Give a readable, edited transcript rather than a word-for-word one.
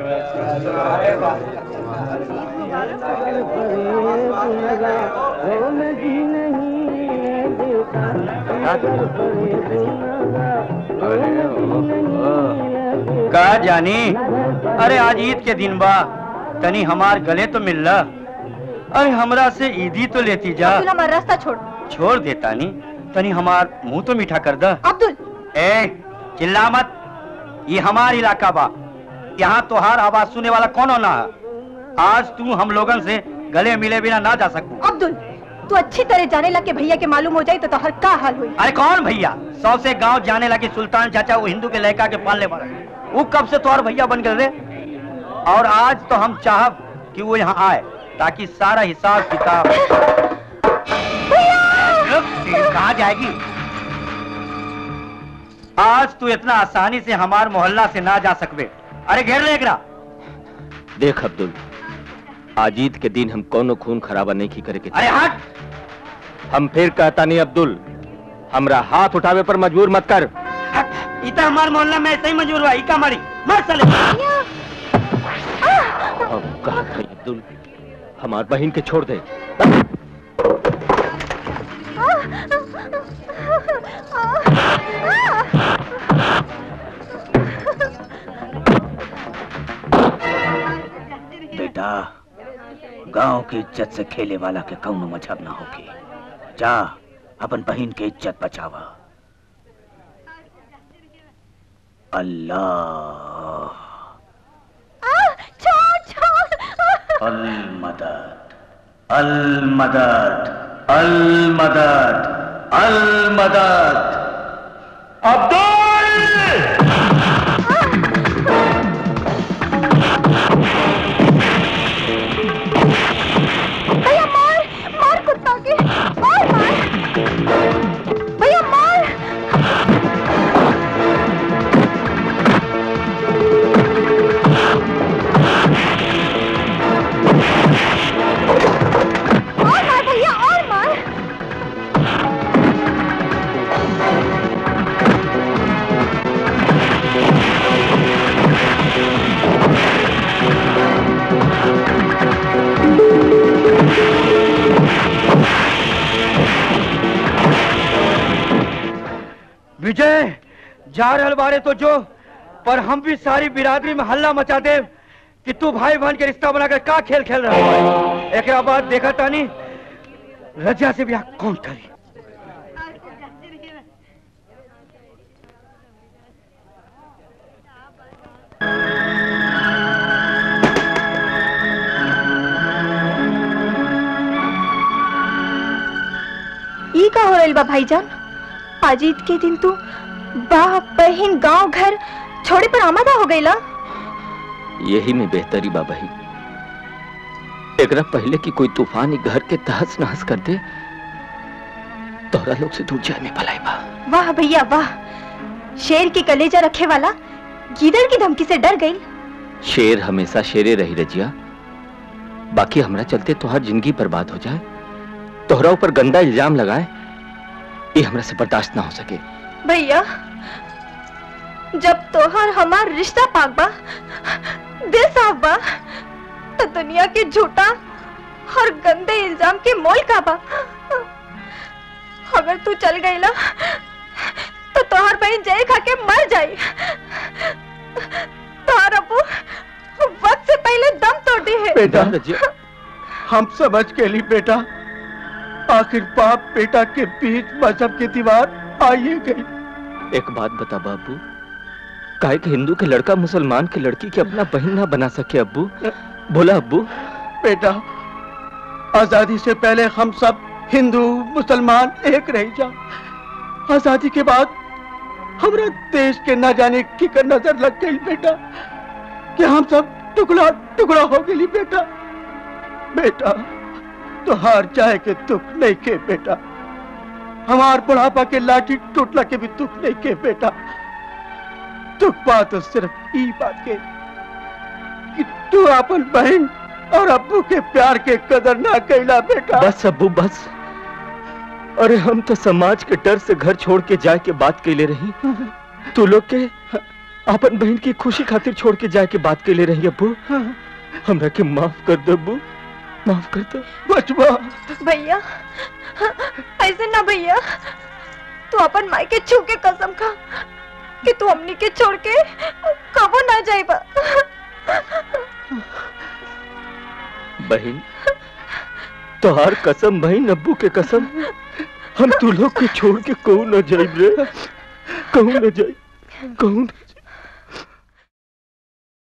कहा जानी, अरे आज ईद के दिन बा, तनी हमार गले तो मिल ला। अरे हमरा से ईदी तो लेती जा। अब्दुल हमारा रास्ता छोड़ देता नी, तनी हमार मुंह तो मीठा कर दा। अब्दुल चिल्ला मत, ये हमार इलाका बा, यहाँ तोहार आवाज सुने वाला कौन होना है। आज तू हम लोगन से गले मिले बिना ना जा सकूं। अब्दुल तू अच्छी तरह जाने लगे भैया के मालूम हो जाए तो हर का हाल हुई। अरे कौन भैया? 100 से गांव जाने लगे सुल्तान चाचा वो हिंदू के लड़का के पालने वाला, वो कब से तोहार भैया बन गए रे। और आज तो हम चाहब कि वो यहाँ आए ताकि सारा हिसाब किताब। कहाँ जाएगी? आज तू इतना आसानी से हमार मोहल्ला से ना जा सकबे। अरे घेर ले एकरा। देख अब्दुल, आज ईद के दिन हम कोनो खून खराबा नहीं की करे। अरे हट! हम फिर कहता नहीं अब्दुल, हमरा हाथ उठावे पर मजबूर मत कर। इतना हमार मोहल्ला में ऐसे ही मजबूर हुआ, इका मारी मत चले। कहा अब्दुल, हमार बहन के छोड़ दे। बेटा, गांव की इज्जत से खेले वाला के कौनो मजहब ना होगी। जा अपन बहन के इज्जत बचावा। अल्लाह अल मदद अल मदद अल मदद अल मदद। अब्दुल! भैया मार मार कुत्ता के, मार मार भैया मार। और मार भैया और मार। विजय, जा रहल बारे तो जो, पर हम भी सारी बिरादरी में हल्ला मचा दे कि तू भाई बहन के रिश्ता बनाकर का खेल खेल रहा है। एक बाद देखा तानी रजिया से ब्याह कौन करी। ई का हो रही बा भाईजान? आज ईद के दिन तू बाप बहन गांव घर छोड़े पर आमादा हो गईला। यही में बेहतरी बा बहन, एकरा पहले कि कोई तूफान घर के तहस नहस कर दे, तोरा लोग से दूर जाए में भलाई बा। वाह भैया वाह, शेर के कलेजा रखे वाला गीदड़ की धमकी से डर गई। शेर हमेशा शेरे रही रजिया, बाकी हमरा चलते तोहर जिंदगी बर्बाद हो जाए, तोहरा ऊपर गंदा इल्जाम लगाए, ये हमरा से बर्दाश्त ना हो सके। भैया जब तोहर हमार रिश्ता पाक बा, दिल साफ बा, तो दुनिया के झूठा और गंदे इल्जाम के मोल का बा। अगर तू चल गई ना तो तोहर बहन जय खा के मर जाई। तोहर अबू वक्त से पहले दम तोड़ दी है। बेटा हम समझ के लिए बेटा, आखिर बाप बेटा के बीच मजहब की दीवार आइए गई। एक बात बता बाबू, काहे कि हिंदू के लड़का मुसलमान की लड़की के अपना बहन ना बना सके अब्बू? बोला अब्बू। बेटा आजादी से पहले हम सब हिंदू मुसलमान एक रह जा, आजादी के बाद हमारा देश के न जाने की कर नजर लग गई बेटा कि हम सब टुकड़ा टुकड़ा हो गई बेटा। बेटा तो हार जाए के दुख नहीं के बेटा, हमार बुढ़ापा के लाठी टूटला के भी दुख नहीं के बेटा। दुख बात तो सिर्फ ई बात के कि तू अपन बहन और अब्बू के प्यार के कदर ना कैला बेटा। बस अब्बू बस, अरे हम तो समाज के डर से घर छोड़ के जाए के बात कैले रही, तू लोग के अपन बहन की खुशी खातिर छोड़ के जाए के बात के ले रही अब्बू। हमरा के माफ कर दे अब्बू, माफ कर दे। बचवा भैया ऐसे ना भैया, तू अपन माई के छू के कसम खा कि तू हमनी के छोड़ के कबो ना जाइबा। बहन तोहार कसम बहन, अब्बू के कसम, हम तू लोग के छोड़ के कहूं न जाइब रे, कहूं न जाइब, कहूं न